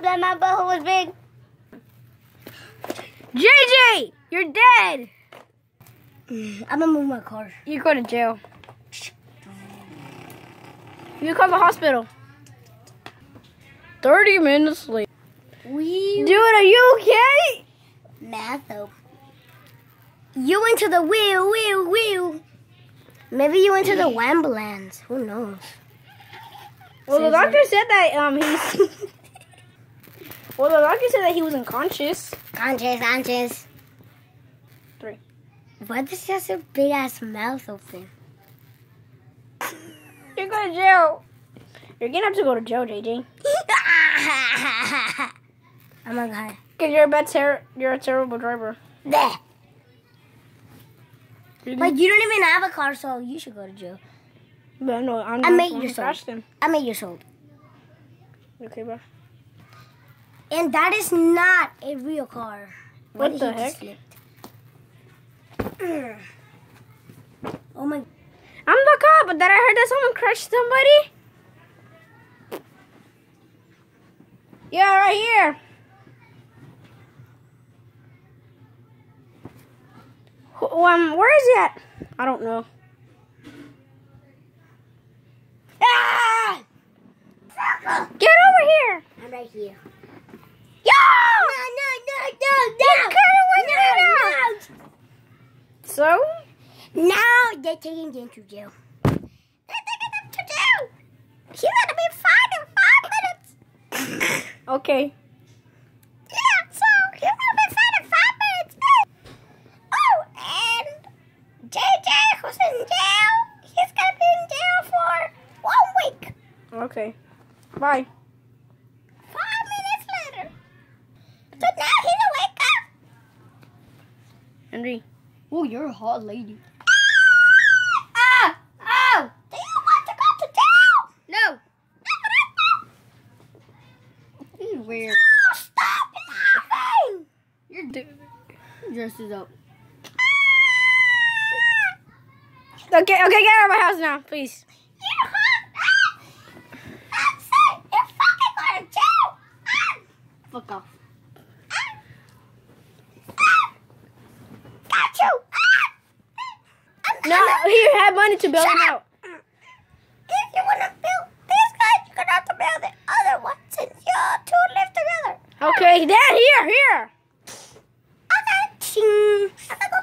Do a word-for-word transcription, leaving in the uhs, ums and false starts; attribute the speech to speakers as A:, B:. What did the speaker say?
A: up that my butthole was big.
B: J J, you're dead.
A: I'm gonna move my car.
B: You're going to jail. You call the hospital. Thirty minutes late.
A: We
B: Dude, are you okay?
A: math though. You went to the wheel, wheel, wheel. Maybe you went to the Wamblands. Who knows?
B: Well, the
A: Says
B: doctor
A: it.
B: said that um he's. Well, the doctor said that he was unconscious.
A: Conscious, conscious.
B: Three.
A: Why does he have a big ass mouth open?
B: You're going to jail. You're gonna have to go to jail, J J.
A: I'm not gonna.
B: Cause you're a bad ter- You're a terrible driver.
A: Bleh.
B: Really?
A: But you don't even have a car, so you should go to jail.
B: But no, I'm
A: I
B: not
A: made
B: the one
A: you
B: who
A: so.
B: crashed him.
A: I'm eight years old.
B: Okay, bro.
A: And that is not a real car. Why
B: What
A: did
B: the
A: he just
B: heck?
A: slip? Oh my.
B: I'm the cop, but then I heard that someone crushed somebody. Yeah, right here. Wh- Um, where is he at? I don't know.
A: Ah!
B: Get over here.
A: I'm right here.
B: Yo!
A: No, no, no, no, no.
B: You could've went
A: no,
B: So?
A: no. Now they're taking him to jail. They're taking him to jail. He's gonna be fine in five minutes.
B: Okay.
A: Yeah, so he's gonna be fine in five minutes. Oh, and J J, who's in jail, he's gonna be in jail for one week.
B: Okay. Bye.
A: Five minutes later. So now he's wake up.
B: Henry.
A: Oh, you're a hot lady. Ah! Oh! Do you want to go to jail?
B: No.
A: No,
B: This is weird.
A: no, stop laughing!
B: You're d-
A: Dresses up.
B: Okay, okay, get out of my house now, please.
A: You hot? Ah! That's it! You're fucking going to jail! Ah!
B: Fuck off.
A: Ah! Ah! Got you! Ah! I'm-
B: No,
A: I'm-
B: he had money to bail him
A: Shut
B: out.
A: up. If you want to build this guy, you're going to have to build the other one since you two live together.
B: Okay, Dad, here, here.
A: Okay. Ching. I'm going to go